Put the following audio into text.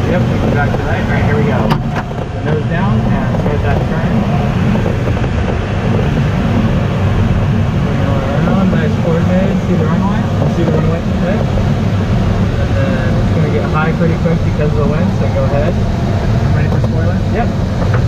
Yep, exactly right. Alright, here we go. The nose down and start that turn. Bring it all around, nice coordinated. See the runway? See the runway? Okay. And then it's going to get high pretty quick because of the wind, so go ahead. Ready for spoiler? Yep.